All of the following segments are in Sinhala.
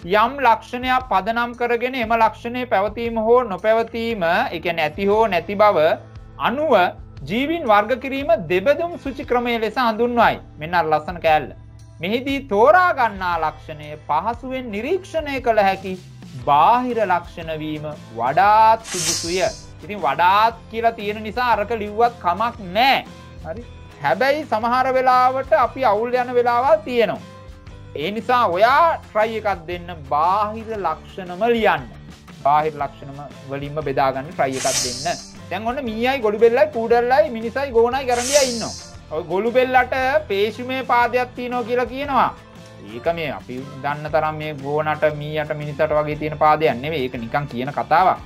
යම් ලක්ෂණයක් පදනම් කරගෙන එම ලක්ෂණයේ පැවතීම හෝ නොපැවතීම, ඒ කියන්නේ ඇති හෝ නැති බව අනුව ජීවීන් වර්ග කිරීම දෙබඳුම් සුචි ක්‍රමයේ ලෙස හඳුන්වයි. මෙන්න අර ලස්සන කෑල්ල. මෙහිදී තෝරා ගන්නා ලක්ෂණය පහසුවෙන් නිරීක්ෂණය කළ හැකි බාහිර ලක්ෂණ වීම වඩාත් සුදුසුය. ඉතින් වඩාත් කියලා තියෙන නිසා අරක ලිව්වත් කමක් නැහැ. හරි. හැබැයි සමහර වෙලාවට අපි අවුල් යන වෙලාවල් තියෙනවා. ඒ නිසා ඔයා try එකක් දෙන්න බාහිර ලක්ෂණම ලියන්න. බාහිර ලක්ෂණම වලින්ම බෙදා ගන්න try එකක් දෙන්න. දැන් ඔන්න මීයයි ගොළු බෙල්ලයි කූඩල්ලයි මිනිසයි ගෝණයි ගැරන්ඩියයි ඉන්නවා. ඔය ගොළු බෙල්ලට පේශිමේ පාදයක් තියෙනවා කියලා කියනවා. ඒක මේ අපි දන්න තරම් මේ ගෝණට මීයට මිනිසට වගේ තියෙන පාදයක් නෙවෙයි. ඒක නිකන් කියන කතාවක්.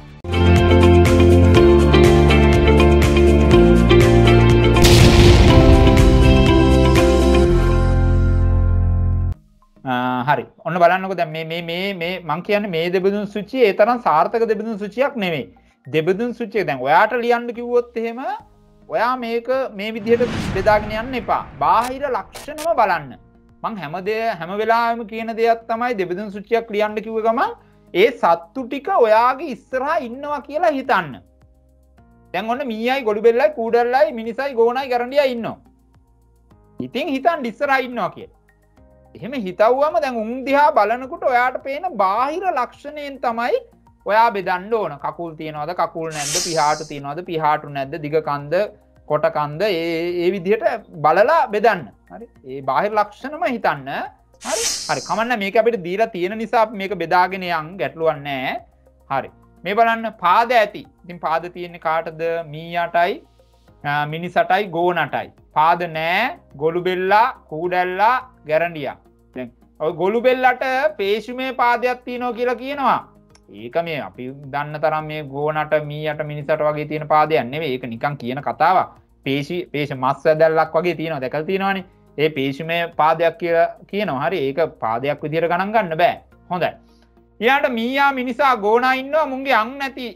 හරි. ඔන්න බලන්නකෝ දැන් මේ මං කියන්නේ මේ දෙබඳුන් සුචිය ඒ තරම් සාර්ථක දෙබඳුන් සුචියක් නෙවෙයි. දෙබඳුන් සුචිය දැන් ඔයාට ලියන්න කිව්වොත් එහෙම ඔයා මේක මේ විදිහට බෙදාගෙන යන්න එපා. බාහිර ලක්ෂණම බලන්න. මං හැම වෙලාවෙම කියන දෙයක් තමයි දෙබඳුන් සුචියක් ලියන්න කිව්ව ගමන් ඒ සත්තු ටික ඔයාගේ ඉස්සරහා ඉන්නවා කියලා හිතන්න. දැන් ඔන්න මීයයි ගොළු බෙල්ලයි කූඩල්ලයි මිනිසයි ගෝණයි ගැරන්ඩියයි ඉන්නවා. ඉතින් හිතන්න ඉස්සරහා ඉන්නවා කියලා. එහෙම හිතවුවම දැන් උන් දිහා බලනකොට ඔයාට පේන බාහිර ලක්ෂණයෙන් තමයි ඔයා බෙදන්න ඕන. කකුල් තියනවද කකුල් නැද්ද, පිහාටු තියනවද පිහාටු නැද්ද, දිග කන්ද කොට කන්ද ඒ විදිහට බලලා බෙදන්න. හරි. ඒ බාහිර ලක්ෂණම හිතන්න. හරි. හරි. කමන්න මේක අපිට දීලා තියෙන නිසා අපි මේක බෙදාගෙන යන් ගැටලුවක් නැහැ. හරි. මේ බලන්න පාද ඇති. ඉතින් පාද තියෙන්නේ කාටද? මීයටයි මිනිසටයි ගෝණටයි. පාද නෑ ගොළු බෙල්ලා කූඩැල්ලා ගැරන්ඩියා. දැන් ඔය ගොළු බෙල්ලට පේශිමේ පාදයක් තියෙනවා කියලා කියනවා. ඒක මේ අපි දන්න තරම් මේ ගෝණට මීයට මිනිසට වගේ තියෙන පාදයක් නෙවෙයි. ඒක නිකන් කියන කතාවක්. පේශ මස් ඇදල්ලක් වගේ තියෙනවා. දැකලා තියෙනවනේ. ඒ පේශිමේ පාදයක් කියලා කියනවා. හරි. ඒක පාදයක් විදියට ගණන් ගන්න බෑ. හොඳයි. ඊළඟට මීයා මිනිසා ගෝණා ඉන්නවා මුන්ගේ අං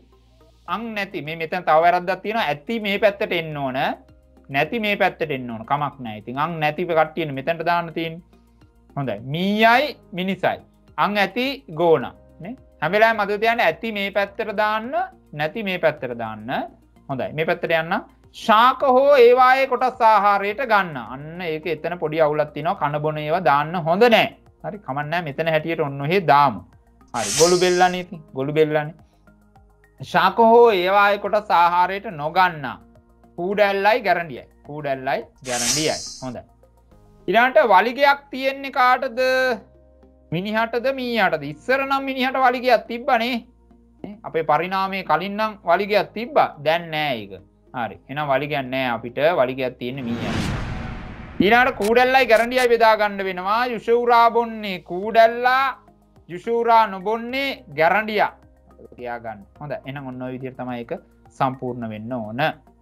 නැති. මේ මෙතන තව වැරද්දක් තියෙනවා. ඇති මේ පැත්තට එන්න ඕන. නැති මේ පැත්තට එන්න ඕන. කමක් නැහැ. ඉතින් අං නැති කට්ටියනේ මෙතනට දාන්න තියෙන්නේ. හොඳයි. මීයයි මිනිසයි. අං ඇති ගෝණා. නේ? හැම වෙලාවෙම මතක තියාගන්න ඇති මේ පැත්තට දාන්න, නැති මේ පැත්තට දාන්න. හොඳයි. මේ පැත්තට යන්න. ශාක හෝ ඒ වායේ කොටස් ආහාරයට ගන්න. අන්න ඒක එතන පොඩි අවුලක් තියෙනවා. කන බොන ඒවා දාන්න හොඳ නැහැ. හරි. කමක් නැහැ. මෙතන හැටියට ඔන්න ඔහෙ දාමු. හරි. ගොළු බෙල්ලනේ ඉතින්. ගොළු බෙල්ලනේ. ශාක හෝ ඒ වායේ කොටස් ආහාරයට නොගන්න. කූඩැල්ලයි ගැරන්ඩියයි. කූඩැල්ලයි ගැරන්ඩියයි. හොඳයි. ඊළඟට වලිගයක් තියෙන්නේ කාටද? මිනිහටද මීයටද? ඉස්සර නම් මිනිහට වලිගයක් තිබ්බනේ. අපේ පරිණාමයේ කලින් නම් වලිගයක් තිබ්බා. දැන් නෑ ඒක. හරි. එහෙනම් වලිගයක් නෑ අපිට. වලිගයක් තියෙන්නේ මීයට. ඊළඟට කූඩැල්ලයි ගැරන්ඩියයි බෙදා ගන්න වෙනවා. යුෂුරා බොන්නේ කූඩැල්ලා, යුෂුරා නොබොන්නේ ගැරන්ඩියා. තියා ගන්න. හොඳයි. එහෙනම් ඔන්න ඔය විදිහට තමයි ඒක සම්පූර්ණ වෙන්න ඕන.